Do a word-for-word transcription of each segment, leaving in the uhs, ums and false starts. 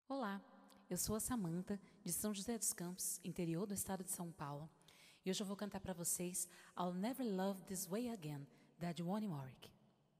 Olá, eu sou a Samantha, de São José dos Campos, interior do estado de São Paulo, e hoje eu vou cantar para vocês I'll Never Love This Way Again, da Dionne Warwick.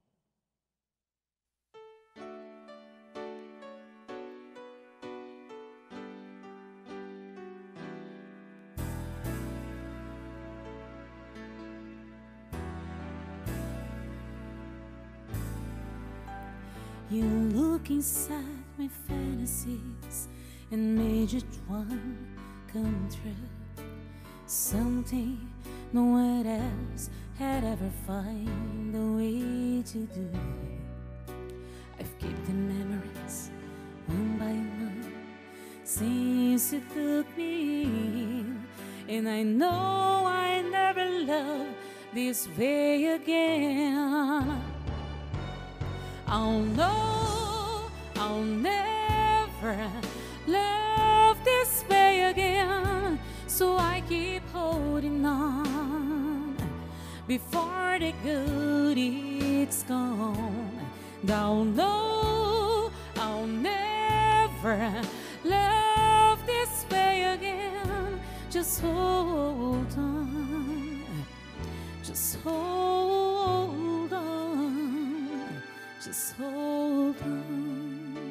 You look inside my fantasies and made each one come true. Something no one else had ever find a way to do. I've kept the memories one by one since you took me in, and I know I never love this way again. I'll know I'll never love this way again, so I keep holding on before the good it's gone. I'll know I'll never love this way again. Just hold on, just hold on, just hold on.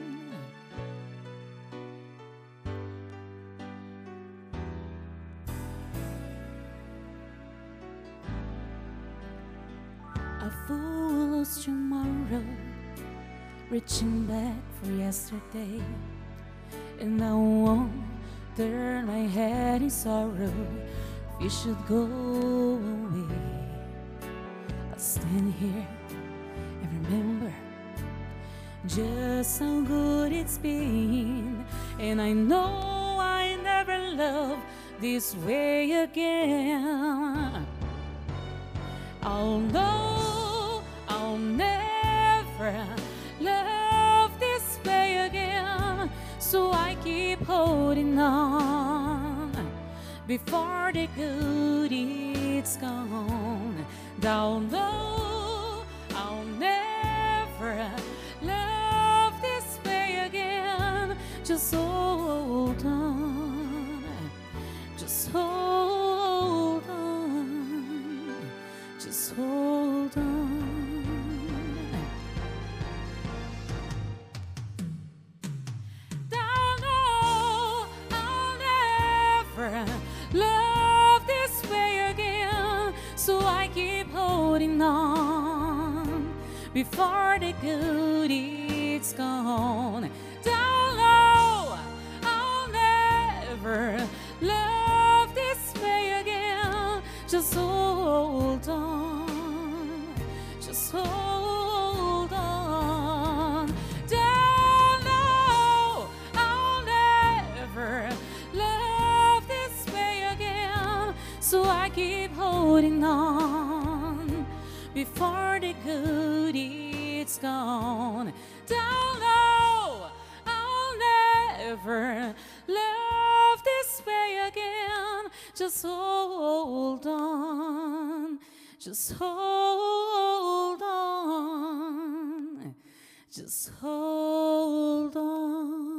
A fool lost tomorrow, reaching back for yesterday, and I won't turn my head in sorrow if you should go away. I'll stand here and remember just how good it's been, and I know I never loved this way again. I'll know I'll never love this way again, so I keep holding on before the good it's gone. I'll know I'll never love this way again. Just hold on, just hold on, just hold on. I'll know I'll never love this way again, so I keep holding on before the good it's gone. Down low, I'll never love this way again. Just hold on, just hold on. Down low, I'll never love this way again, so I keep holding on before the good it's gone. Down low, I'll never love this way again. Just hold on, just hold on, just hold on.